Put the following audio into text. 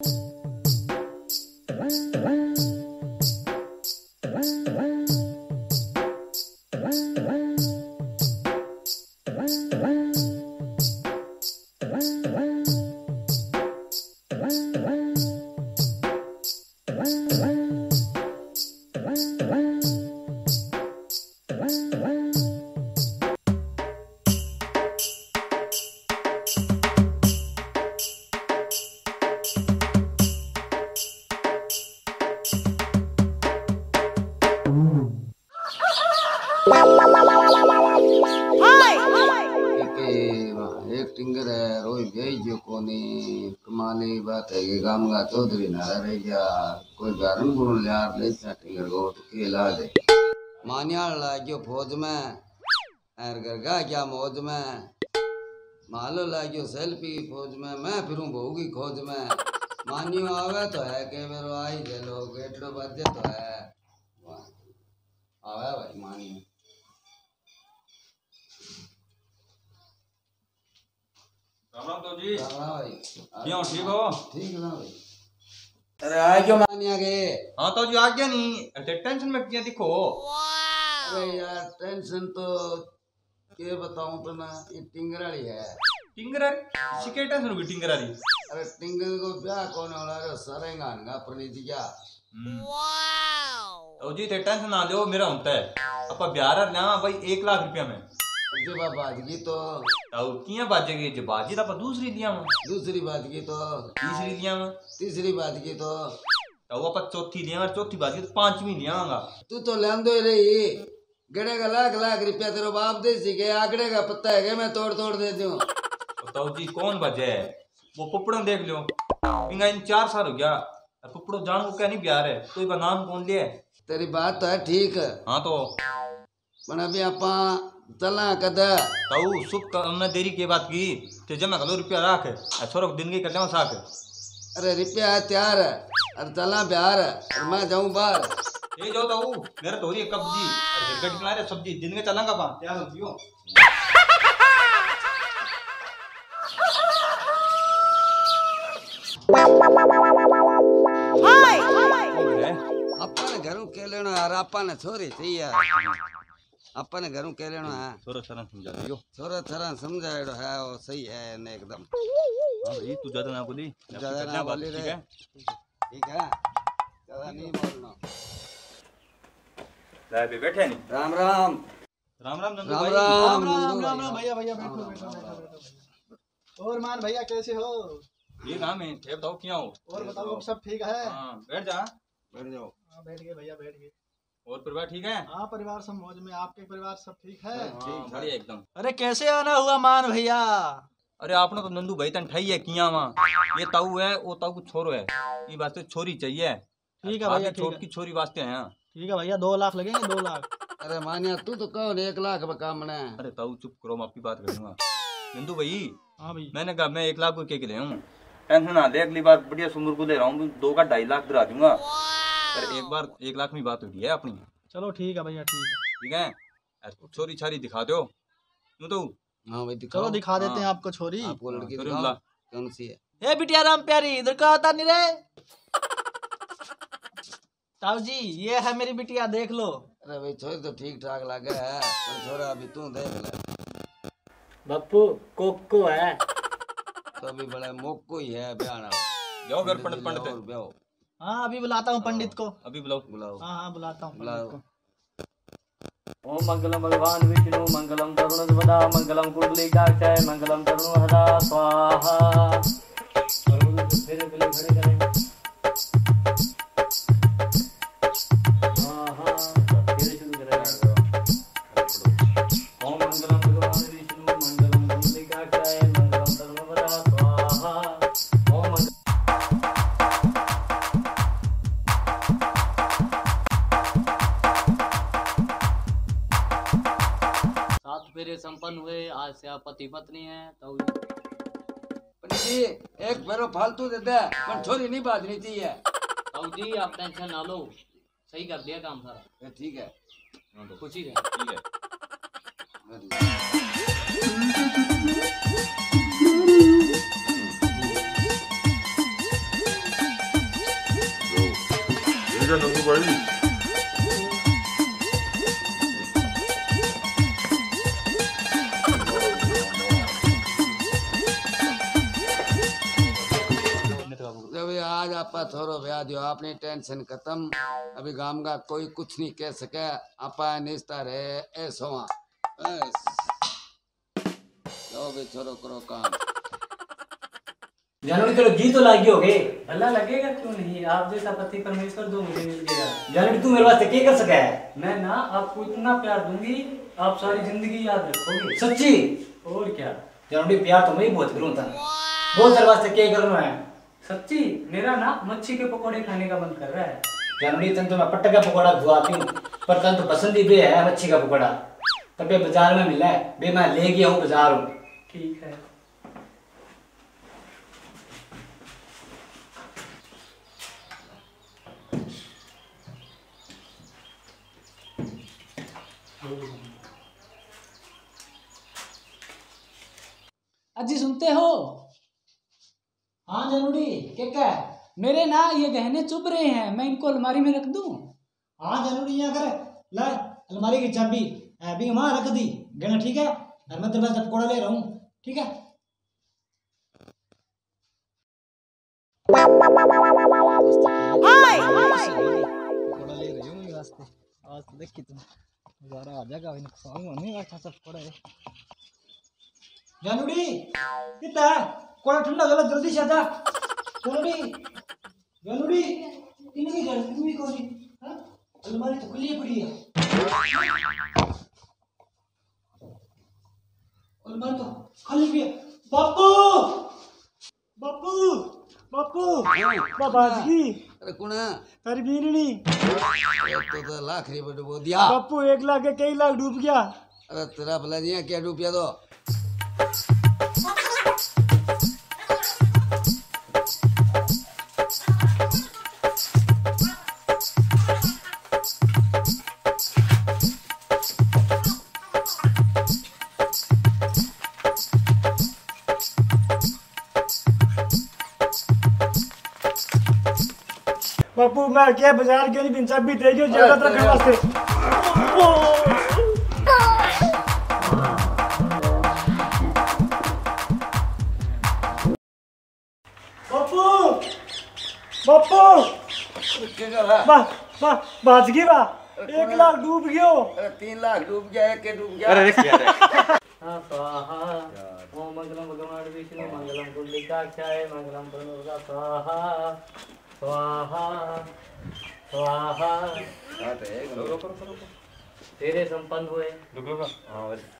एक टिंगर है रोई गई जो कोनी कमाली बात है कि काम का चौधरी नारा रह गया कोई गारन गुण यार ले टिंगर को तो के ला दे मानिया लाग्यो फौज में एर गरगा क्या मौज में मालो लाग्यो सेल्फी फौज में मैं फिरूं बहू की खोज में मानियो आवे तो है के मेरो आई चलो गेटलो बजे तो है आवे भाई मानियो राम राम तो जी। राम भाई क्यों ठीक हो? ठीक ना भाई। अरे आए क्यों मानिया के? हाँ तो जी आ गया नहीं ऐसे टेंशन में क्या दिखो? अरे यार टेंशन तो क्या बताऊं तो ना ये टिंगराली है। टिंगराली? शिकायत टेंशन होगी टिंगराली? अरे टिंगर को ब्याह कौन वाला है सरेंगा प्रणीति क्या? तो जी थे टेंशन ना लो मेरा होता है अपा ब्याह ना भाई 1 लाख रुपया में जब बाजगी तो किया बाजेगी जब बाजी तो दूसरी लिया मैं दूसरी बाजगी तो तीसरी लिया मैं तीसरी बाजगी तो अपा चौथी लिया और चौथी बाजगी तो 5वीं लिया तू तो लेंदो ही रही गड़े का लाख लाख रुपया तेरे बाप दे सी के आगड़े का पत्ता है मैं तोड़ तोड़ दे दूं तो जी कौन बजे है वो पुपड़ो देख लो इनका इन 4 साल हो गया पुपड़ो जान को क्या नहीं प्यार है तो इसका नाम कौन लिया तेरी बात तो है ठीक हाँ तो पर अभी आपा चलना कदा तो सुख हमने देरी के बात की ते जमा करो रुपया राख छोरो दिन की कर लेवा साख अरे रुपया है तैयार है और चलना बिहार है और मैं जाऊं बाहर ये जो तो मेरा तो हो रही है कब्जी और गट बना रहे सब्जी दिन में चलांगा पा तैयार हो जियो अपन घरों के लेना यार अपन छोरी चाहिए अपन घरों के लेना है छोरा सरन समझा दियो छोरा थरा समझाएड़ो है वो सही है ने एकदम हां भाई तू ज्यादा ना बोली ज्यादा ना बोली रे ठीक है ज्यादा नहीं बोलना ले बे बैठे नहीं राम राम राम राम नंदू राम भाई राम राम भैया भैया बैठो बैठो और मान भैया कैसे हो? ये नाम है थे बताओ क्या हो और बताओ सब ठीक है? हां बैठ जा बैठ जाओ हां बैठ गए भैया बैठ गए। और परिवार ठीक है? हाँ परिवार सब मौज में। आपके परिवार सब ठीक है? ठीक बढ़िया एकदम। अरे कैसे आना हुआ मान भैया? अरे आपने तो नंदू भाई तन ठाई है किया वहाँ ये ताऊ है वो ताऊ को छोरो है ये वास्ते छोरी चाहिए। ठीक है भैया छोट की छोरी वास्ते हैं। ठीक है भैया 2 लाख लगेंगे 2 लाख। अरे मानिया तू तो कौन 1 लाख में काम बना है। अरे ताऊ चुप करो मैं आपकी बात करूंगा नंदू भाई। हाँ भाई मैंने कहा मैं 1 लाख को के ले हूँ टेंशन ना ले अगली बार बढ़िया सुंदर को ले रहा हूँ 2 का 2.5 लाख दिला दूंगा। पर एक बार 1 लाख में बात हुई है अपनी। चलो ठीक है भैया ठीक है छोरी छारी दिखा दो तो। हाँ भाई चलो दिखा देते हैं आपको छोरी। आपको लड़की दिखाओ कौन सी है। ए बिटिया राम प्यारी इधर का आता नहीं रे। ताऊ जी ये है मेरी बिटिया देख लो। अरे भाई छोरी तो ठीक ठाक लगे है पर छोरा अभी तू देख ले। बप्पू कोको है तो अभी बड़ा मोको ही है ब्याह जाओ घर पंडित पंडित ब्याह। हाँ अभी बुलाता हूँ पंडित को। अभी बुलाओ बुलाओ। हाँ हाँ बुलाता हूँ बुलाओ। ओम मंगलम भगवान विष्णु मंगलम तरुणध्वजा मंगलम कुंडलीकाक्षय मंगलम तरुणहरा स्वाहा। फिर खड़े करें। हाँ हाँ फिर शुरू करें। ओम मंगलम भगवान विष्णु मंगलम कुंडलीकाक्षय मंगलम तरुणध्वजा स्वाहा। ओम फेरे संपन्न हुए। आज से आप पति पत्नी हैं। तो पंडित जी एक फेरो फालतू दे दे पर छोरी नहीं बाजनी चाहिए। ताऊ जी आप टेंशन ना लो सही कर दिया काम सारा। ठीक है खुशी है ठीक है। गया नंदू भाई। अभी आज आपा थोड़ो ब्याह दियो, आपने टेंशन खत्म। अभी गांव का कोई कुछ नहीं कह सके, आपा निस्ता रहे ऐसो बस। लो भी छोरो करो काम। जानवी तेरे जी तो लागी हो गए। अल्लाह लगेगा क्यों नहीं, आप जैसा पति परमेश्वर दो मुझे मिल गया। जानवी तू मेरे वास्ते क्या कर सका है? मैं ना आपको इतना प्यार दूंगी, आप सारी जिंदगी याद रखोगे। सच्ची? और क्या। जानवी प्यार तो मैं ही बहुत करूँ था। बहुत तेरे वास्ते क्या करना है? सच्ची मेरा ना मच्छी के पकोड़े खाने का मन कर रहा है। जानवी तन तो मैं पट्टा का पकौड़ा खुआती हूँ, पर तन तो पसंद ही बे है मच्छी का पकौड़ा। तबे बाजार में मिला है, बे मैं ले गया हूँ बाजार हूँ। ठीक है। अजी सुनते हो? हाँ जानवी क्या क्या है? मेरे ना ये गहने चुभ रहे हैं, मैं इनको अलमारी में रख दूं? हाँ जानवी यहाँ कर ला अलमारी की चाबी अभी वहाँ रख दी गहना, ठीक है? और मैं तेरे पास पकौड़ा ले रहा हूँ, ठीक है? पकोड़ा ले रही हूँ मेरे वास्ते। आज तो देख कितना नजारा आ जाएगा, नुकसान होने वाला था पकोड़ा है। जानवी कितना है? कोड़ा ठंडा गला जल्दी से आजा। जानवी जानवी इनकी जानवी कौन है? हाँ अलमारी तो खुली पड़ी है, अलमारी तो खाली भी है। बापू बापू बापू बाबाजी अरे कुणा तारी बीरनी तो लाख रुपये डूबो दिया। बापू 1 लाख के कई लाख डूब गया। अरे तेरा भला जी क्या डूबिया दो। बापू मैं क्या बाजार के नहीं चाबी दे जो जगत रखने वास्ते। बापू बापू बाज गई बा 1 लाख डूब गयो। अरे 3 लाख डूब गया, एक डूब गया। स्वाहा ओम मंगलम भगवान विष्णु मंगलम पुंडरीकाक्षाय मंगलम प्रणोदा स्वाहा स्वाहा स्वाहा। तेरे संपन्न हुए।